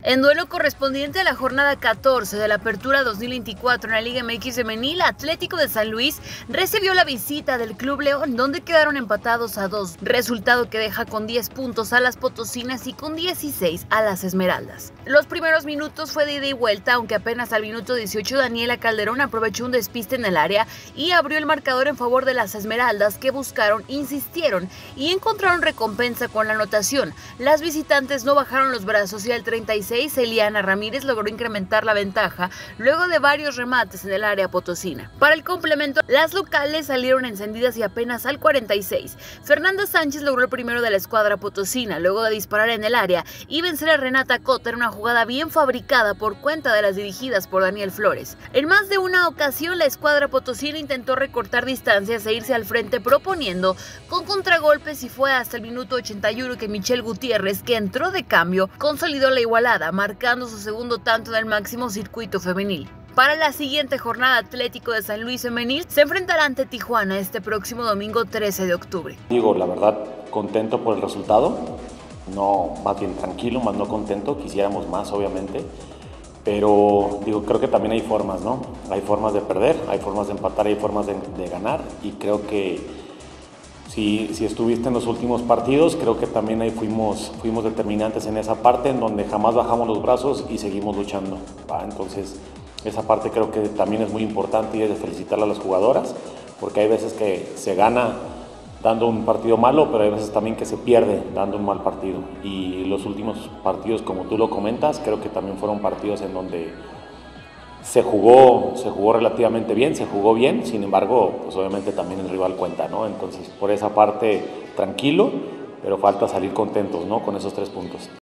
En duelo correspondiente a la jornada 14 de la Apertura 2024 en la Liga MX Femenil, Atlético de San Luis recibió la visita del Club León, donde quedaron empatados a 2, resultado que deja con 10 puntos a las potosinas y con 16 a las esmeraldas. Los primeros minutos fue de ida y vuelta, aunque apenas al minuto 18 Daniela Calderón aprovechó un despiste en el área y abrió el marcador en favor de las esmeraldas, que buscaron, insistieron y encontraron recompensa con la anotación. Las visitantes no bajaron los brazos y al 36 Eliana Ramírez logró incrementar la ventaja luego de varios remates en el área potosina. Para el complemento, las locales salieron encendidas y apenas al 46 Fernanda Sánchez logró el primero de la escuadra potosina luego de disparar en el área y vencer a Renata Cota en una jugada bien fabricada por cuenta de las dirigidas por Daniel Flores. En más de una ocasión, la escuadra potosina intentó recortar distancias e irse al frente proponiendo con contragolpes, y fue hasta el minuto 81 que Michelle Gutiérrez, que entró de cambio, consolidó la igualada, marcando su segundo tanto en el máximo circuito femenil. Para la siguiente jornada, Atlético de San Luis Femenil se enfrentará ante Tijuana este próximo domingo 13 de octubre. La verdad, contento por el resultado, no, más bien tranquilo, más no contento, quisiéramos más obviamente, pero creo que también hay formas, ¿no? Hay formas de perder, hay formas de empatar, hay formas de ganar, y creo que si estuviste en los últimos partidos, creo que también ahí fuimos determinantes en esa parte, en donde jamás bajamos los brazos y seguimos luchando, ¿va? Entonces, esa parte creo que también es muy importante y es de felicitar a las jugadoras, porque hay veces que se gana dando un partido malo, pero hay veces también que se pierde dando un mal partido. Y los últimos partidos, como tú lo comentas, creo que también fueron partidos en donde se jugó relativamente bien, se jugó bien, sin embargo, pues obviamente también el rival cuenta, ¿no? Entonces, por esa parte, tranquilo, pero falta salir contentos, ¿no? Con esos 3 puntos.